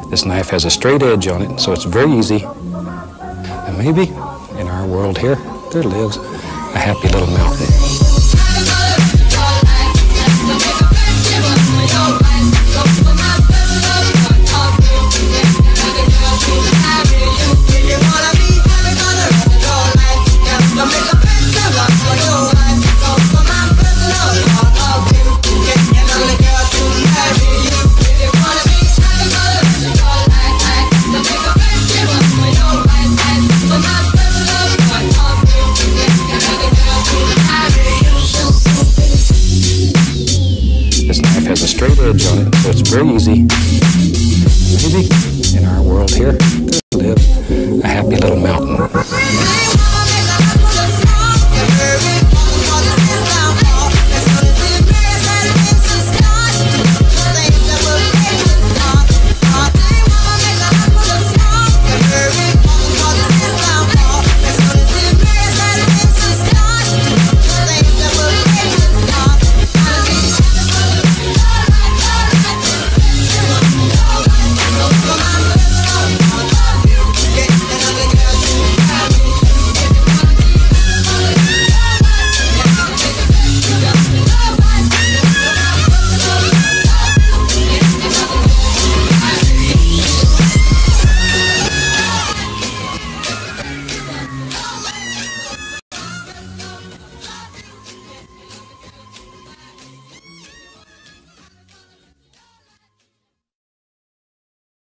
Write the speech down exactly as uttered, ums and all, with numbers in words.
This knife has a straight edge on it, so it's very easy. And maybe in our world here, there lives a happy little mountain. This knife has a straight edge on it, so it's very easy. Maybe in our world here, there lives a happy little mountain.